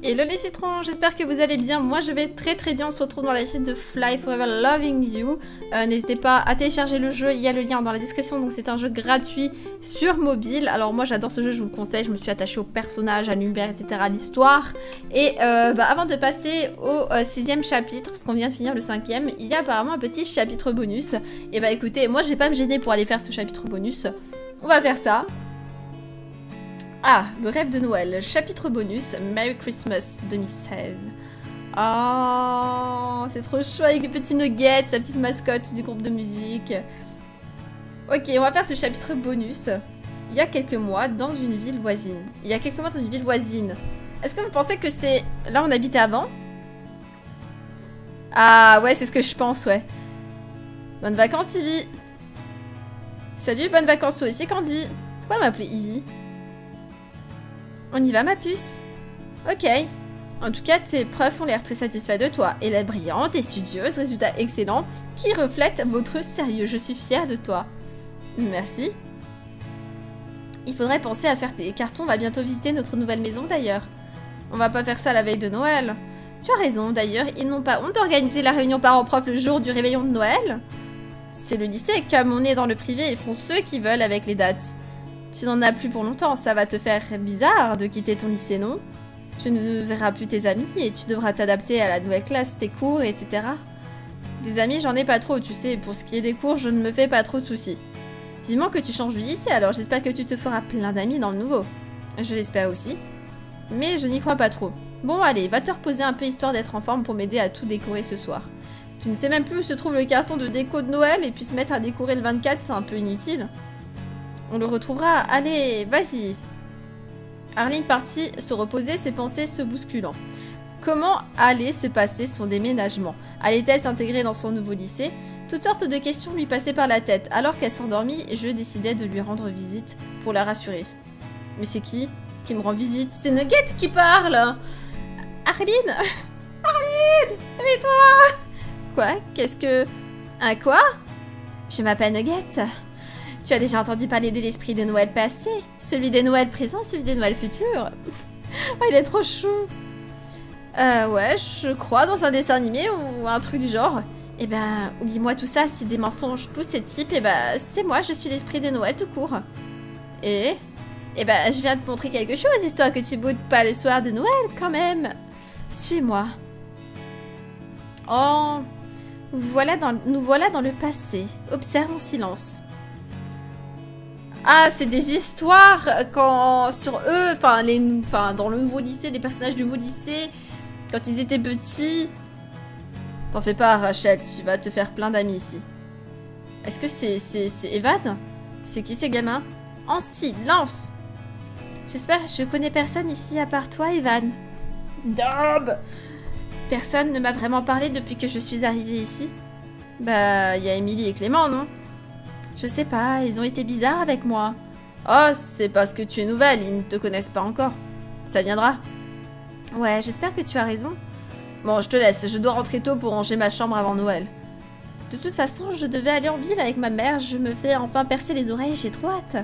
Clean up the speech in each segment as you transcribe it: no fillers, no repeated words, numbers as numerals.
Hello les citrons, j'espère que vous allez bien. Moi je vais très bien, on se retrouve dans la suite de Fly Forever Loving You. N'hésitez pas à télécharger le jeu, il y a le lien dans la description, donc c'est un jeu gratuit sur mobile. Alors moi j'adore ce jeu, je vous le conseille, je me suis attachée au personnage, à l'univers, etc., à l'histoire. Et avant de passer au 6e chapitre, parce qu'on vient de finir le 5e, il y a apparemment un petit chapitre bonus. Et bah écoutez, moi je vais pas me gêner pour aller faire ce chapitre bonus. On va faire ça. Ah, le rêve de Noël, chapitre bonus, Merry Christmas 2016. Oh, c'est trop chou avec les petits nuggets, sa petite mascotte du groupe de musique. Ok, on va faire ce chapitre bonus. Il y a quelques mois, dans une ville voisine. Il y a quelques mois dans une ville voisine. Est-ce que vous pensez que c'est... Là, on habitait avant? Ah, ouais, c'est ce que je pense, ouais. Bonnes vacances, Ivy. Salut, bonnes vacances toi aussi, Candy. Pourquoi m'appeler Ivy? On y va, ma puce? Ok. En tout cas, tes profs ont l'air très satisfaits de toi. Et la brillante et studieuse, résultat excellent, qui reflète votre sérieux. Je suis fière de toi. Merci. Il faudrait penser à faire des cartons. On va bientôt visiter notre nouvelle maison, d'ailleurs. On va pas faire ça la veille de Noël. Tu as raison, d'ailleurs. Ils n'ont pas honte d'organiser la réunion parents-prof le jour du réveillon de Noël. C'est le lycée. Comme on est dans le privé, ils font ce qu'ils veulent avec les dates. Tu n'en as plus pour longtemps, ça va te faire bizarre de quitter ton lycée, non? Tu ne verras plus tes amis et tu devras t'adapter à la nouvelle classe, tes cours, etc. Des amis, j'en ai pas trop, tu sais, pour ce qui est des cours, je ne me fais pas trop de soucis. Vivement que tu changes du lycée, alors j'espère que tu te feras plein d'amis dans le nouveau. Je l'espère aussi. Mais je n'y crois pas trop. Bon, allez, va te reposer un peu histoire d'être en forme pour m'aider à tout décorer ce soir. Tu ne sais même plus où se trouve le carton de déco de Noël et puis se mettre à décorer le 24, c'est un peu inutile. On le retrouvera. Allez, vas-y. Arline partit se reposer, ses pensées se bousculant. Comment allait se passer son déménagement? Allait-elle s'intégrer dans son nouveau lycée? Toutes sortes de questions lui passaient par la tête. Alors qu'elle s'endormit, je décidai de lui rendre visite pour la rassurer. Mais c'est qui me rend visite? C'est Nugget qui parle! Arline! Arline! Réveille-toi! Quoi? Qu'est-ce que... Un quoi? Je m'appelle Nugget. Tu as déjà entendu parler de l'esprit de Noël passé? Celui des Noëls présents, celui des Noëls futurs? Oh, il est trop chou! Ouais, je crois, dans un dessin animé ou un truc du genre. Eh ben, oublie-moi tout ça, c'est des mensonges. Tous ces types, eh ben, c'est moi, je suis l'esprit des Noëls tout court. Et... Eh ben, je viens de te montrer quelque chose, histoire que tu boudes pas le soir de Noël, quand même. Suis-moi. Oh... nous voilà dans le passé. Observe en silence. Ah, c'est des histoires sur eux, enfin dans le nouveau lycée, les personnages du nouveau lycée, quand ils étaient petits. T'en fais pas, Rachel, tu vas te faire plein d'amis ici. Est-ce que c'est Evan? C'est qui ces gamins? En silence! J'espère que je connais personne ici à part toi, Evan. Dab! Personne ne m'a vraiment parlé depuis que je suis arrivée ici. Bah, il y a Emily et Clément, non? Je sais pas, ils ont été bizarres avec moi. Oh, c'est parce que tu es nouvelle, ils ne te connaissent pas encore. Ça viendra. Ouais, j'espère que tu as raison. Bon, je te laisse, je dois rentrer tôt pour ranger ma chambre avant Noël. De toute façon, je devais aller en ville avec ma mère, je me fais enfin percer les oreilles, j'ai trop hâte.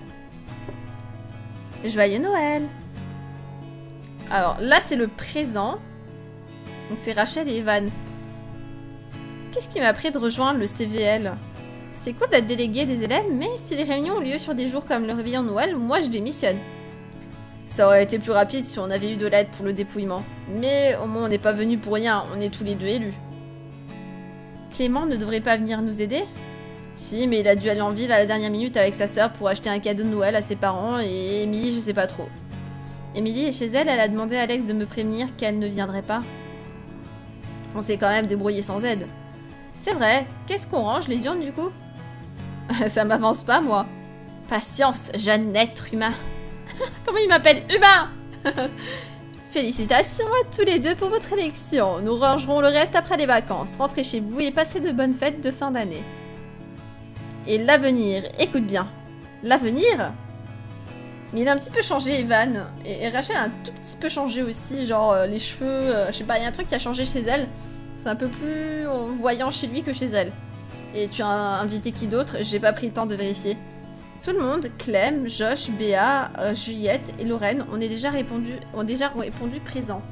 Joyeux Noël. Alors, là c'est le présent. Donc c'est Rachel et Evan. Qu'est-ce qui m'a pris de rejoindre le CVL ? C'est cool d'être délégué des élèves, mais si les réunions ont lieu sur des jours comme le réveillon de Noël, moi je démissionne. Ça aurait été plus rapide si on avait eu de l'aide pour le dépouillement. Mais au moins on n'est pas venu pour rien, on est tous les deux élus. Clément ne devrait pas venir nous aider? Si, mais il a dû aller en ville à la dernière minute avec sa sœur pour acheter un cadeau de Noël à ses parents, et Emily je sais pas trop. Emily est chez elle, elle a demandé à Alex de me prévenir qu'elle ne viendrait pas. On s'est quand même débrouillé sans aide. C'est vrai, qu'est-ce qu'on range, les urnes du coup? Ça m'avance pas, moi. Patience, jeune être humain. Comment il m'appelle humain? Félicitations à tous les deux pour votre élection. Nous rangerons le reste après les vacances. Rentrez chez vous et passez de bonnes fêtes de fin d'année. Et l'avenir, écoute bien. L'avenir? Mais il a un petit peu changé, Evan. Et Rachel a un tout petit peu changé aussi. Genre les cheveux, je sais pas, il y a un truc qui a changé chez elle. C'est un peu plus voyant chez lui que chez elle. Et tu as invité qui d'autre? J'ai pas pris le temps de vérifier. Tout le monde, Clem, Josh, Béa, Juliette et Lorraine ont déjà répondu présent.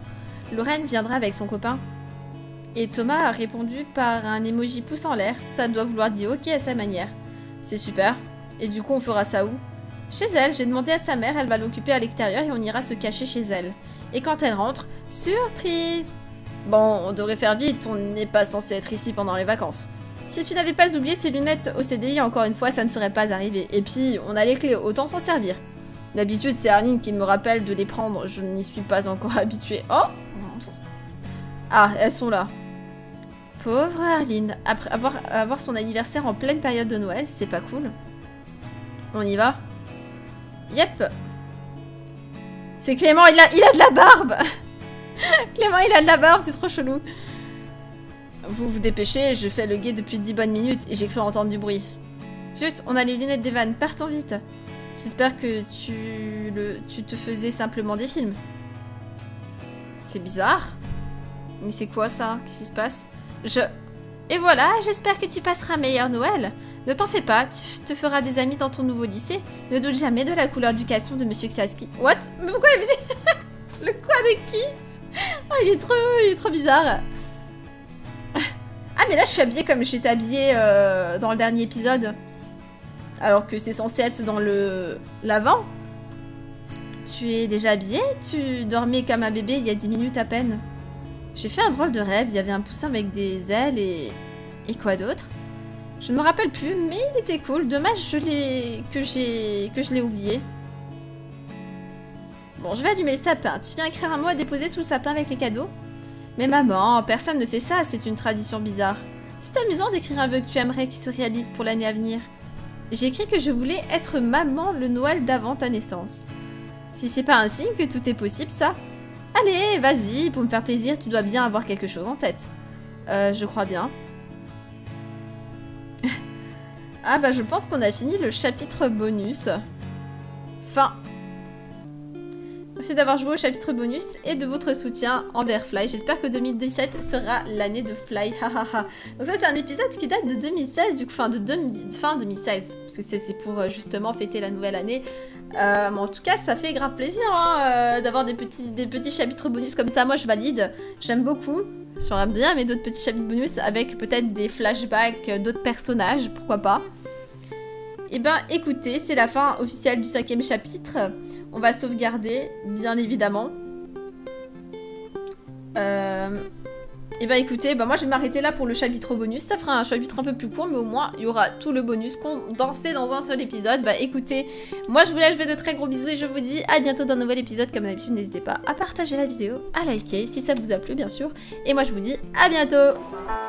Lorraine viendra avec son copain. Et Thomas a répondu par un emoji pouce en l'air. Ça doit vouloir dire ok à sa manière. C'est super. Et du coup, on fera ça où? Chez elle. J'ai demandé à sa mère, elle va l'occuper à l'extérieur et on ira se cacher chez elle. Et quand elle rentre, surprise! Bon, on devrait faire vite, on n'est pas censé être ici pendant les vacances. Si tu n'avais pas oublié tes lunettes au CDI, encore une fois, ça ne serait pas arrivé. Et puis, on a les clés, autant s'en servir. D'habitude, c'est Arline qui me rappelle de les prendre, je n'y suis pas encore habituée. Oh! Ah, elles sont là. Pauvre Arline. Après avoir son anniversaire en pleine période de Noël, c'est pas cool. On y va? Yep. C'est Clément, il a de la barbe. Clément, il a de la barbe, c'est trop chelou. Vous vous dépêchez, je fais le guet depuis 10 bonnes minutes et j'ai cru entendre du bruit. Zut, on a les lunettes d'Evan, partons vite. J'espère que tu te faisais simplement des films. C'est bizarre. Mais c'est quoi ça? Qu'est-ce qui se passe? Et voilà, j'espère que tu passeras un meilleur Noël. Ne t'en fais pas, tu te feras des amis dans ton nouveau lycée. Ne doute jamais de la couleur du caleçon de Monsieur Ksaski. What? Mais pourquoi il me dit... Le quoi de qui? Oh, il est trop bizarre. Ah, mais là, je suis habillée comme j'étais habillée dans le dernier épisode. Alors que c'est censé être dans l'avant. Tu es déjà habillée? Tu dormais comme un bébé il y a 10 minutes à peine. J'ai fait un drôle de rêve. Il y avait un poussin avec des ailes et... Et quoi d'autre? Je ne me rappelle plus, mais il était cool. Dommage que je l'ai oublié. Bon, je vais allumer le sapin. Tu viens écrire un mot à déposer sous le sapin avec les cadeaux? Mais maman, personne ne fait ça, c'est une tradition bizarre. C'est amusant d'écrire un vœu que tu aimerais qui se réalise pour l'année à venir. J'ai écrit que je voulais être maman le Noël d'avant ta naissance. Si c'est pas un signe que tout est possible, ça? Allez, vas-y, pour me faire plaisir, tu dois bien avoir quelque chose en tête. Je crois bien. Ah bah je pense qu'on a fini le chapitre bonus. Fin. Merci d'avoir joué au chapitre bonus et de votre soutien envers Fly. J'espère que 2017 sera l'année de Fly. Donc ça c'est un épisode qui date de 2016, du coup, fin 2016. Parce que c'est pour justement fêter la nouvelle année. Mais en tout cas ça fait grave plaisir hein, d'avoir des petits chapitres bonus comme ça. Moi je valide, j'aime beaucoup. J'aurais bien aimé d'autres petits chapitres bonus avec peut-être des flashbacks d'autres personnages, pourquoi pas. Et ben écoutez, c'est la fin officielle du 5e chapitre. On va sauvegarder, bien évidemment. Et ben écoutez, moi je vais m'arrêter là pour le chapitre bonus. Ça fera un chapitre un peu plus court, mais au moins il y aura tout le bonus condensé dans un seul épisode. Bah écoutez, moi je vous laisse, je fais de très gros bisous et je vous dis à bientôt dans un nouvel épisode. Comme d'habitude, n'hésitez pas à partager la vidéo, à liker si ça vous a plu bien sûr. Et moi je vous dis à bientôt.